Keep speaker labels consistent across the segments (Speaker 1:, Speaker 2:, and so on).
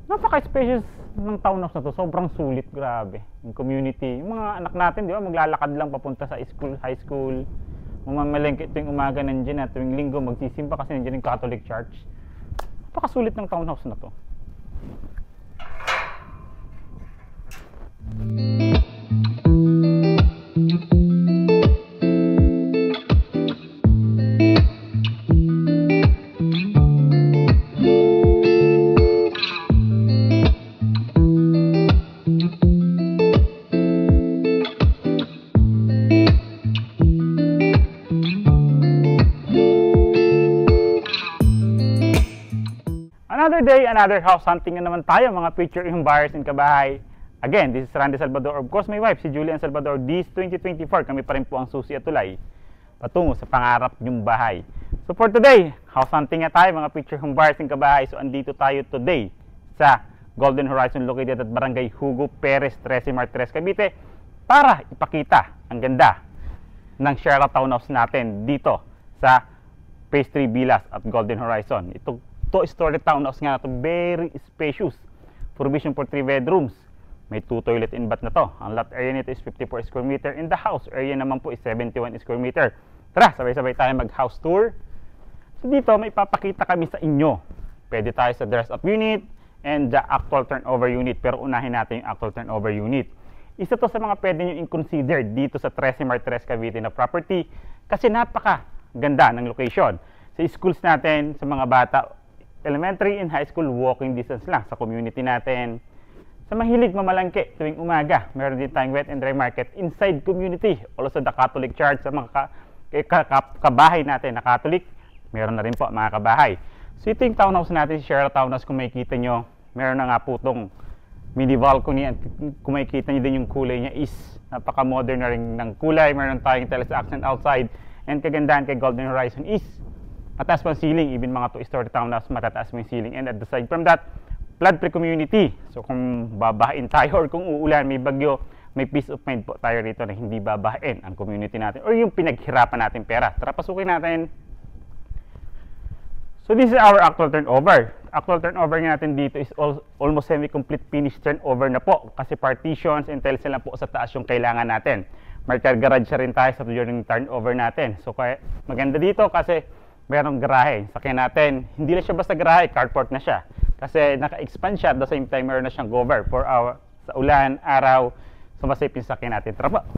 Speaker 1: Napaka-spacious ng townhouse na to. Sobrang sulit, grabe. Yung community, yung mga anak natin, di ba, maglalakad lang papunta sa school, high school. Mamamalengke tuwing umaga nandiyan at tuwing linggo magsisimba kasi nandiyan yung Catholic Church. Napakasulit ng townhouse na to. Another day, another house hunting na naman tayo mga future home buyers in Kabahay. Again, this is Randy Salvador. Of course, my wife, si Julian Salvador. This 2024, kami pa rin po ang susi at tulay patungo sa pangarap nyong bahay. So for today, house hunting na tayo mga future home buyers in Kabahay. So andito tayo today sa Golden Horizon located at Barangay Hugo Perez, 13 Martires, Cavite para ipakita ang ganda ng Sierra Townhouse natin dito sa Phase 3 Villas at Golden Horizon. Ito two-story townhouse nga na to, very spacious. Provision for 3 bedrooms. May 2 toilet in bath na to. Ang lot area nito is 54 square meter. In the house area naman po is 71 square meter. Tara, sabay-sabay tayo mag-house tour. So dito, may papakita kami sa inyo. Pwede tayo sa dress-up unit and the actual turnover unit. Pero unahin natin yung actual turnover unit. Isa to sa mga pwede nyo i-consider dito sa 13 Martires, Cavite na property kasi napaka ganda ng location. Sa schools natin, sa mga bata, elementary and high school, walking distance lang sa community natin. Sa mahilig mamalangke tuwing umaga, meron din tayong wet and dry market inside community. Also the Catholic Church sa mga kabahay natin na Catholic, meron na rin po mga kabahay. So ito yung townhouse natin, Sierra Townhouse. Kung makikita nyo, meron na nga po itong mini balcony. At kung makikita nyo din yung kulay niya is napaka-modern na rin ng kulay. Meron tayong terrace accent outside. And kagandahan kay Golden Horizon is mataas pa ang ceiling, even mga 2-story townhouse, matataas mo yung ceiling. And at the side from that, flood-free community. So kung babahain tayo or kung uulan, may bagyo, may peace of mind po tayo rito na hindi babahain ang community natin or yung pinaghirapan natin pera. Tara, pasukin natin. So this is our actual turnover. Actual turnover natin dito is almost semi-complete finished turnover na po kasi partitions and tiles lang po sa taas yung kailangan natin. May car garage rin tayo sa during turnover natin. So kaya maganda dito kasi mayroong garahe. Sakyan natin, hindi lang siya basta garahe, carport na siya. Kasi naka-expand siya at the same time meron na siyang cover for sa ulan, araw, sumasip yung sakyan natin. Tara po.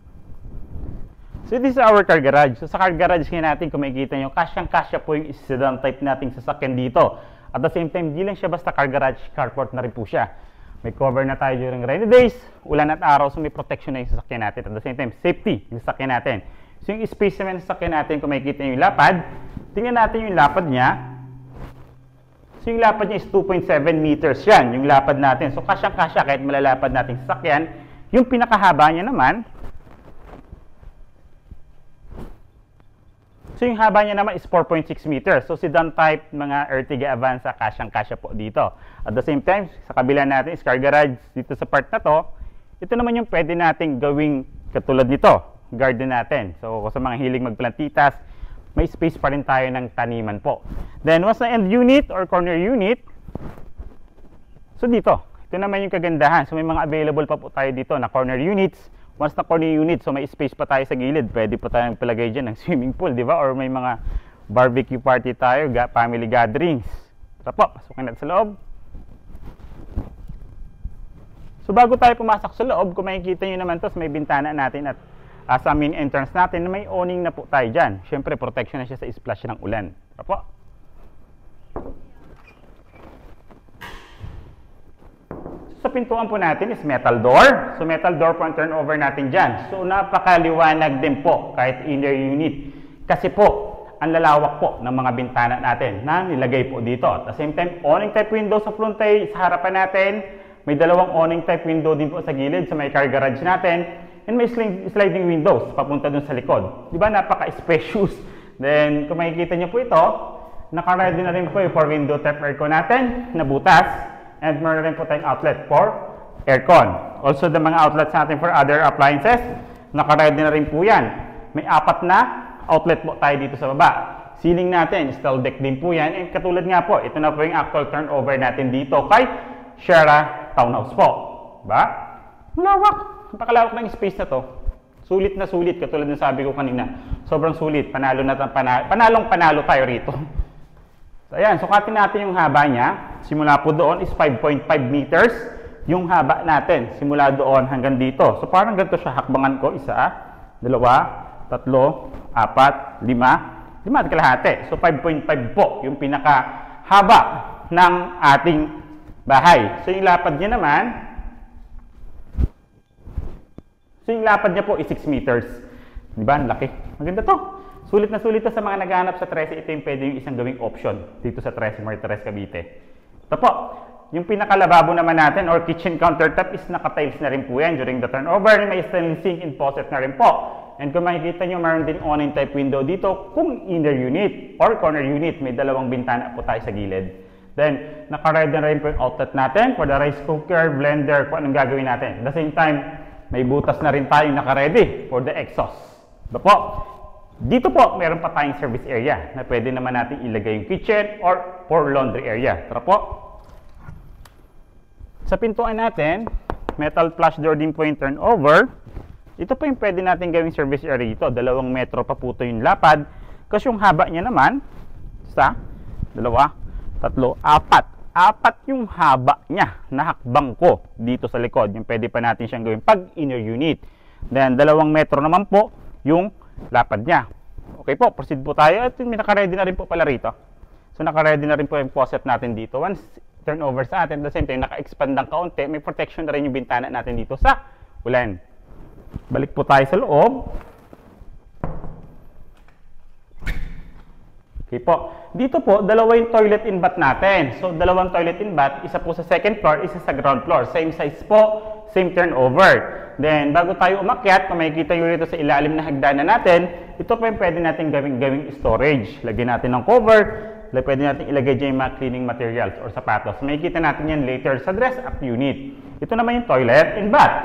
Speaker 1: So this is our car garage. So sa car garage natin, kung makikita nyo, kasyang-kasya po yung sedan type nating sasakyan dito. At the same time, hindi lang siya basta car garage, carport na rin po siya. May cover na tayo during rainy days, ulan at araw, so may protection na yung sasakyan natin. At the same time, safety yung sasakyan natin. So yung space naman sa sasakyan natin, kung makikita nyo yung lapad, tingnan natin yung lapad niya. So yung lapad niya is 2.7 meters yan, yung lapad natin. So kasyang-kasya kahit malalapad natin sasakyan. Yung pinakahaba niya naman, so yung haba niya naman is 4.6 meters. So sedan type, mga Ertiga Avanza, kasyang-kasya po dito. At the same time, sa kabila natin is car garage. Dito sa part na to, ito naman yung pwede nating gawing katulad nito, garden natin. So sa mga hiling magplantitas, may space pa rin tayo ng taniman po. Then once na end unit or corner unit, so dito, ito naman yung kagandahan. So may mga available pa po tayo dito na corner units. Once na corner unit, so may space pa tayo sa gilid. Pwede pa tayong palagay dyan ng swimming pool, di ba? Or may mga barbecue party tayo, family gatherings. Tara po, pasukin natin sa loob. So bago tayo pumasok sa loob, kung makikita nyo naman to, may bintana natin at sa main entrance natin, may awning na po tayo dyan. Siyempre, protection na siya sa splash ng ulan. Tara po. Sa pintuan po natin is metal door. So metal door po ang turnover natin dyan. So napakaliwanag din po kahit inner unit. Kasi po, ang lalawak po ng mga bintana natin na nilagay po dito. At the same time, awning type window sa front tayo, sa harapan natin. May dalawang awning type window din po sa gilid sa may car garage natin. And may sliding windows papunta dun sa likod. Di ba napaka-spacious? Then kung makikita nyo po ito, naka-ready na rin po yung for window type aircon natin na butas. And meron rin po tayong outlet for aircon. Also, the mga outlets natin for other appliances, naka-ready na rin po yan. May 4 na outlet po tayo dito sa baba. Ceiling natin, steel deck din po yan. And katulad nga po, ito na po yung actual turnover natin dito kay Sierra Townhouse po. Diba? Malawak. Napakalawak ng space na to. Sulit na sulit, katulad ng sabi ko kanina. Sobrang sulit. Panalong panalo tayo rito. So, ayan. Sukatin natin yung haba niya. Simula po doon is 5.5 meters. Yung haba natin, simula doon hanggang dito. So, parang ganito siya. Hakbangan ko. 1, 2, 3, 4, 5. 5 at kalahati. So, 5.5 po yung pinakahaba ng ating bahay. So, yung lapad niya naman, po is 6 meters. Diba? Ang laki. Maganda to. Sulit na sulit to sa mga naghahanap sa Trece. Ito yung pwede yung isang gawing option dito sa Trece Martires, Cavite. Ito po. Yung pinakalababo naman natin or kitchen countertop is naka-tiles na rin po yan during the turnover. May stainless sink and faucet na rin po. And kung makikita nyo, mayroon din awning type window dito kung inner unit or corner unit. May dalawang bintana po tayo sa gilid. Then, naka-ready na rin po yung outlet natin for the rice cooker, blender, kung anong gagawin natin. At the same time, may butas na rin tayong naka-ready for the exhaust. Ito po. Dito po, meron pa tayong service area na pwede naman natin ilagay yung kitchen or for laundry area. Tara po. Sa pintuan natin, metal flush door din po yung turnover. Ito po yung pwede natin gawing service area dito. 2 metro pa po ito yung lapad. Kasi yung haba niya naman, 1, 2, 3, 4. 4 yung haba niya na hakbang ko dito sa likod. Yung pwede pa natin siyang gawin pag inner unit. Then, 2 metro naman po yung lapad niya. Okay po, proceed po tayo. At may naka-ready na rin po pala rito. So, naka-ready na rin po yung faucet natin dito. Once turnover sa atin, at the same time, naka-expand ng kaunti, may protection na rin yung bintana natin dito sa ulan. Balik po tayo sa loob. Okay po. Dito po, 2 yung toilet and bath natin. So, 2 toilet and bath. Isa po sa second floor, isa sa ground floor. Same size po, same turnover. Then, bago tayo umakyat, kung makikita nyo rito sa ilalim na hagdanan natin, ito po yung pwede natin gawing storage. Lagyan natin ng cover. Pwede natin ilagay dyan yung mga cleaning materials or sapatos. Makikita natin yan later sa dress-up unit. Ito naman yung toilet and bath.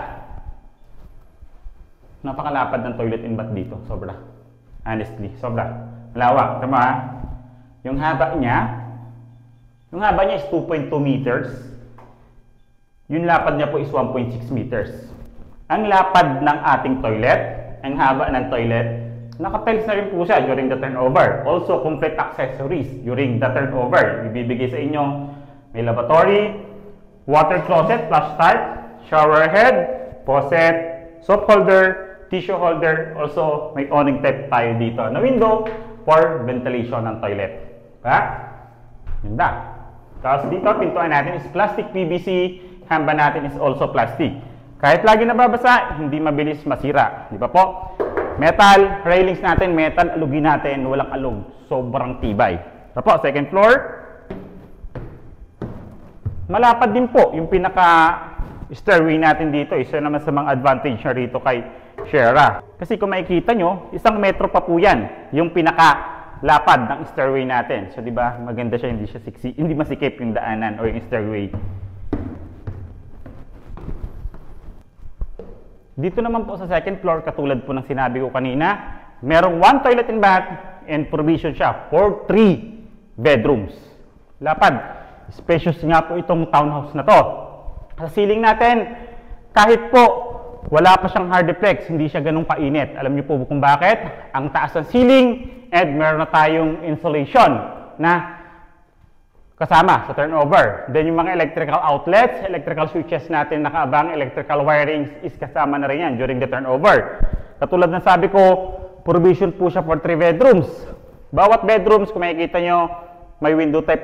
Speaker 1: Napakalapad ng toilet and bath dito. Sobra. Honestly, sobra. Malawak. Tama? Yung haba niya is 2.2 meters. Yung lapad niya po is 1.6 meters. Ang lapad ng ating toilet, ang haba ng toilet, naka-tiles na rin po siya during the turnover. Also, complete accessories during the turnover. Ibibigay sa inyo, may lavatory, water closet, flush start, shower head, faucet, soap holder, tissue holder. Also, may awning type tayo dito na window for ventilation ng toilet. Ha? Ganda. Tapos dito, pintuan natin is plastic PVC. Hamba natin is also plastic. Kahit lagi nababasa, hindi mabilis masira. Di ba po? Metal, railings natin, metal, alugin natin, walang alog. Sobrang tibay. Ito po, second floor. Malapad din po yung pinaka-stairway natin dito. Isa naman sa mga advantage na rito kay Sierra. Kasi kung makikita nyo, 1 metro pa po yan. Yung pinaka-lapad ng stairway natin. So, di ba, maganda siya, hindi masikip yung daanan o yung stairway. Dito naman po sa second floor, katulad po ng sinabi ko kanina, merong 1 toilet and bath and provision siya for 3 bedrooms. Lapad. Spacious nga po itong townhouse na to. Sa ceiling natin, kahit po wala pa siyang hardiplex, hindi siya ganun kainit. Alam niyo po kung bakit? Ang taas ng ceiling and meron na tayong insulation na kasama sa turnover. Then yung mga electrical outlets, electrical switches natin nakaabang, electrical wirings is kasama na rin yan during the turnover. Katulad ng sabi ko, provision po siya for 3 bedrooms. Bawat bedrooms, kung makikita nyo, may window type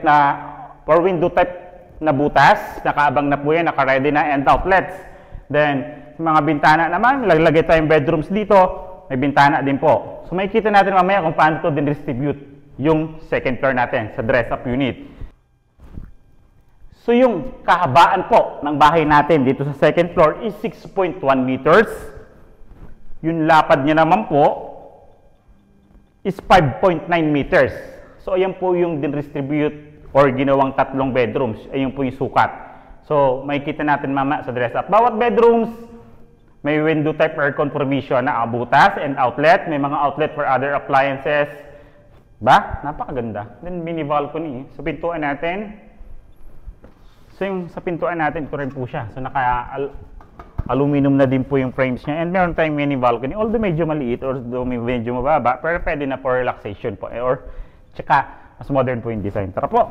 Speaker 1: na butas, nakaabang na po yan, naka-ready na and outlets. Then, mga bintana naman, lalagay tayong bedrooms dito, may bintana din po. So, makikita natin mamaya kung paano ito din distribute yung second floor natin sa dress-up unit. So, yung kahabaan po ng bahay natin dito sa second floor is 6.1 meters. Yung lapad niya naman po is 5.9 meters. So, ayan po yung din-distribute or ginawang 3 bedrooms. Ayan po yung sukat. So, makikita natin mama sa dress-up. Bawat bedrooms, may window type aircon provision na butas and outlet. May mga outlet for other appliances. Ba? Napakaganda. Then, mini balcony. So, pintuan natin. So yung sa pintuan natin, ito rin po siya. So aluminum na din po yung frames niya. And meron tayong mini balcony. Although medyo maliit or medyo mababa, pero pwede na for relaxation po. Or tsaka mas modern po yung design. Tara po.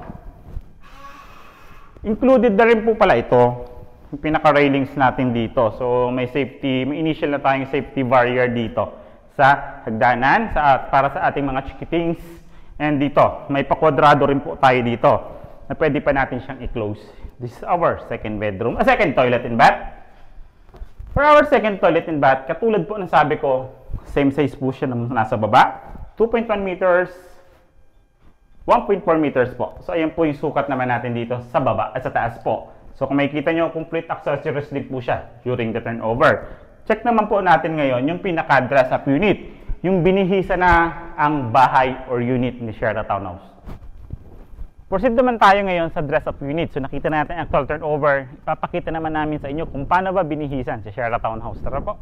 Speaker 1: Included na rin po pala ito. Yung pinaka-railings natin dito. So may initial na tayong safety barrier dito sa hagdanan para sa ating mga chikitings. And dito, may pa-kwadrado rin po tayo dito na pwede pa natin siyang i-close. This is our second bedroom, second toilet and bath. For our second toilet and bath, katulad po ng sabi ko, same size po siya na nasa baba. 2.1 meters, 1.4 meters po. So ayan po yung sukat naman natin dito sa baba at sa taas po. So kung makikita nyo, complete accessories din po siya during the turnover. Check naman po natin ngayon yung pinaka-dress up unit. Yung binihisa na ang bahay or unit ni Sierra Townhouse. Proceed naman tayo ngayon sa dress up unit. So nakita natin ang actual turnover. Ipapakita naman namin sa inyo kung paano ba binihisan si Sierra Townhouse. Tara po.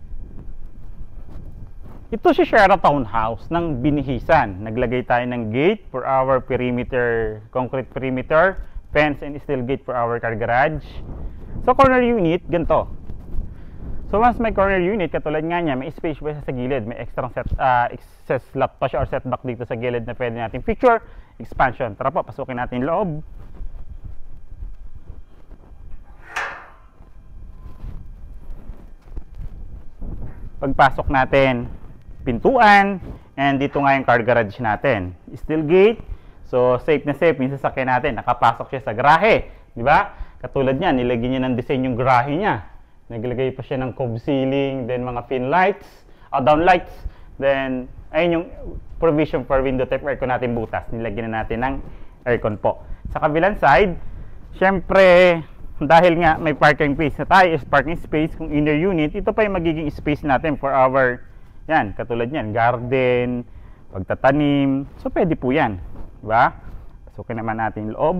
Speaker 1: Ito si Sierra Townhouse ng binihisan. Naglagay tayo ng gate for our perimeter, concrete perimeter, fence and steel gate for our car garage. So corner unit, ganito. So once may corner unit, katulad nga niya, may space pa sa gilid, may extra excess lot pa siya or setback dito sa gilid na pwede natin picture expansion. Tara po, pasukin natin yung loob. Pagpasok natin, pintuan, and dito nga yung car garage natin. Steel gate, so safe na safe yung sasakyan natin. Nakapasok siya sa garahe, di ba? Katulad niya, nilagyan niya ng design yung garahe niya. Naglagay pa siya ng cove ceiling, then mga pin lights, down lights, then ayun yung provision for window type aircon natin butas. Nilagyan na natin ng aircon po. Sa kabilang side, syempre, dahil nga may parking space na tayo, is parking space kung inner unit, ito pa yung magiging space natin for our, yan, katulad yan, garden, pagtatanim. So, pwede po yan. Diba? Pasukin naman natin yung loob.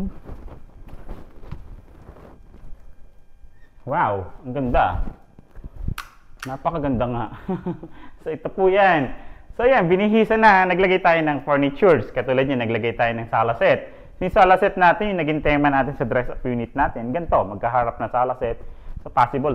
Speaker 1: Wow, ang ganda. Napakaganda nga. So, ito po yan. So, yan, binihisa na. Naglagay tayo ng furnitures. Katulad niya, naglagay tayo ng sala set. Yung sala set natin, yung naging tema natin sa dress-up unit natin. Ganito, magkaharap na sala set. So, possible,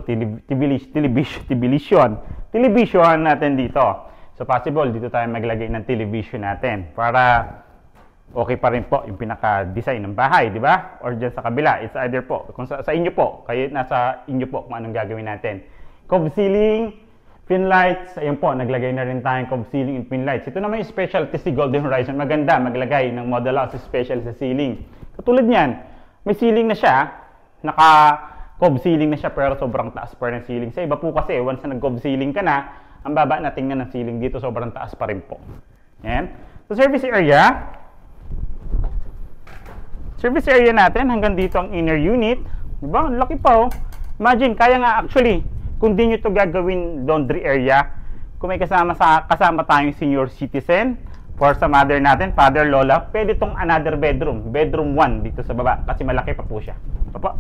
Speaker 1: television natin dito. So, possible, dito tayo maglagay ng television natin. Para okay pa rin po yung pinaka-design ng bahay, di ba? Or dyan sa kabila, it's either po, kung sa inyo po, kayo nasa inyo po kung anong gagawin natin. Cove ceiling, pin lights, ayun po, naglagay na rin tayong cove ceiling and pin lights. Ito naman yung specialty si Golden Horizon. Maganda, maglagay ng model house special sa ceiling. Katulad niyan, may ceiling na siya, naka-cove ceiling na siya, pero sobrang taas pa rin ng ceiling. Sa iba po kasi, once na nag-cove ceiling ka na, ang baba na tingnan ng ceiling dito, sobrang taas pa rin po. Yan. So, service area natin, hanggang dito ang inner unit. Diba? Ang laki pa, oh. Imagine, kaya nga actually, kung di nyo ito gagawin laundry area, kung may kasama tayong senior citizen, for sa mother natin, father, lola, pwede itong another bedroom. Bedroom 1 dito sa baba, kasi malaki pa po siya. Papa.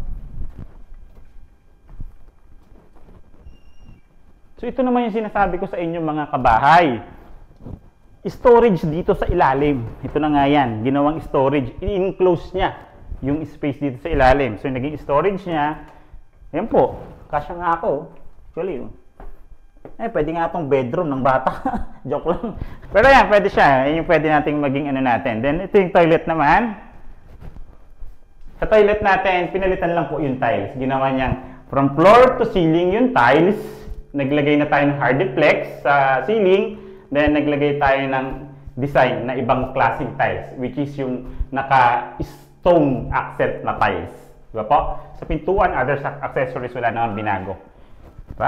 Speaker 1: So, ito naman yung sinasabi ko sa inyo mga kabahay. Storage dito sa ilalim. Ito na nga yan. Ginawang storage. I-enclose niya yung space dito sa ilalim. So, yung naging storage niya, yan po. Kasya nga ako. Actually, pwede nga itong bedroom ng bata. Joke lang. Pero yan, pwede siya. Yan yung pwede nating maging ano natin. Then, ito yung toilet naman. Sa toilet natin, pinalitan lang po yung tiles. Ginawa niyang from floor to ceiling yung tiles. Naglagay na tayo ng hardiplex sa ceiling. Then, naglagay tayo ng design na ibang klaseng tiles, which is yung naka-stone accent na tiles. Diba po? Sa pintuan, other accessories, wala naman binago. Diba?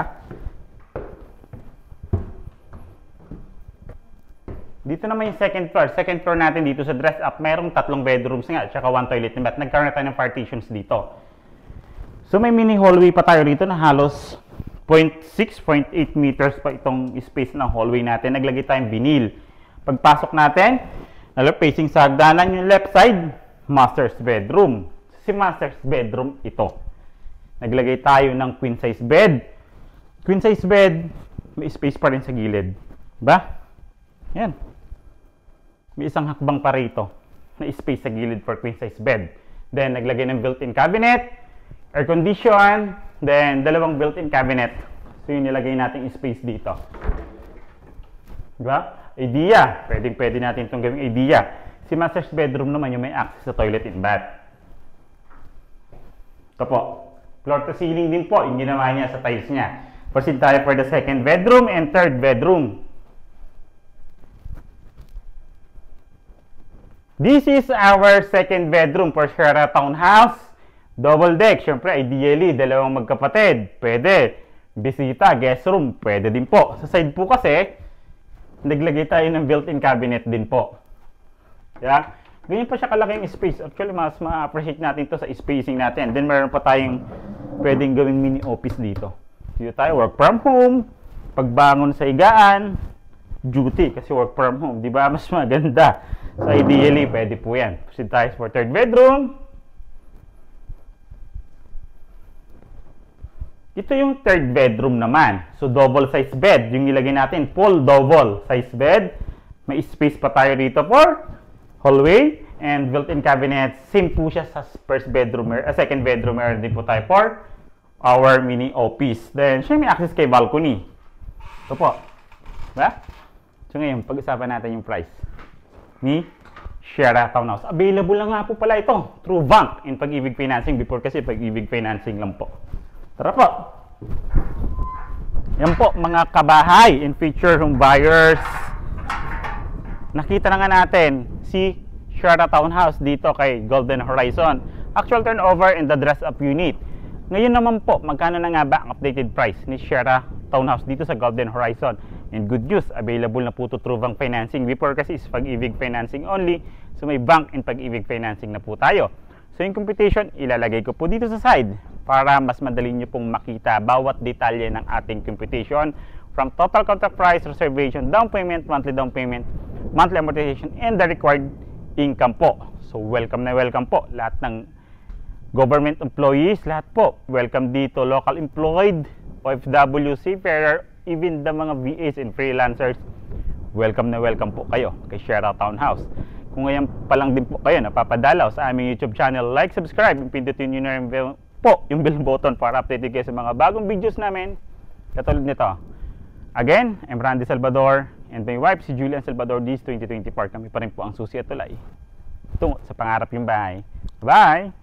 Speaker 1: Dito naman yung second floor. Second floor natin dito sa dress up, mayroong 3 bedrooms nga, at saka 1 toilet and bath. Nagkaroon na tayo ng partitions dito. So, may mini hallway pa tayo dito na halos 0.8 meters pa itong space ng hallway natin. Naglagay tayong vinyl. Pagpasok natin, facing sa hagdanan yung left side, master's bedroom. Si master's bedroom ito. Naglagay tayo ng queen size bed. Queen size bed, may space pa rin sa gilid. Diba? Yan. May isang hakbang pa rito na space sa gilid for queen size bed. Then, naglagay ng built-in cabinet, air condition, then dalawang built-in cabinet. So, yung nilagay nating space dito. Diba? Idea. Pwede natin itong gawing idea. Si master's bedroom naman yung may access sa toilet and bath. Ito po. Floor to ceiling din po yung ginawa niya sa tiles niya. Proceed tayo for the second bedroom and third bedroom. This is our second bedroom for Sierra Townhouse. Double deck. Siyempre, ideally, dalawang magkapatid. Pwede. Bisita, guest room. Pwede din po. Sa side po kasi, naglagay tayo ng built-in cabinet din po. Yeah? Ganyan pa siya kalaking space. Actually, mas ma-appreciate natin to sa spacing natin. Then, meron pa tayong pwedeng gawing mini office dito. Dito tayo, work from home. Pagbangon sa higaan, duty kasi work from home. Di ba? Mas maganda. So, ideally, pwede po yan. Proceed tayo for third bedroom. Ito yung third bedroom naman. So, double size bed. Yung ilagay natin, full double size bed. May space pa tayo dito for hallway and built-in cabinet. Same po siya sa first bedroom, second bedroom. Meron din po tayo for our mini office. Then, siya may access kay balcony. Ito po. Diba? So, ngayon, pag-usapan natin yung price ni Sierra Townhouse. Available na nga po pala ito through bank in Pag-ibig Financing. Before kasi Pag-ibig Financing lang po. Tara po. Yan po mga kabahay and feature home buyers. Nakita na nga natin si Sierra Townhouse dito kay Golden Horizon. Actual turnover and the dress up unit. Ngayon naman po, magkano na nga ba ang updated price ni Sierra Townhouse dito sa Golden Horizon? And good news, available na po to through bank financing. Before kasi is Pag-ibig Financing only. So may bank and Pag-ibig Financing na po tayo. So yung computation, ilalagay ko po dito sa side para mas madali nyo pong makita bawat detalye ng ating computation. From total contract price, reservation, down payment, monthly amortization, and the required income po. So welcome na welcome po. Lahat ng government employees, lahat po. Welcome dito, local employed, OFW, seafarer, even the mga VAs and freelancers. Welcome na welcome po kayo kay Sierra Townhouse. Kung ngayon pa lang din po kayo napapadalaw sa aming YouTube channel, like, subscribe, and pindutin nyo na yung bell button para updated kayo sa mga bagong videos namin katulad nito. Again, I'm Randy Salvador and my wife si Julian Salvador. This 2024 kami pa rin po ang susi at tulay tungo sa pangarap yung bahay. Bye!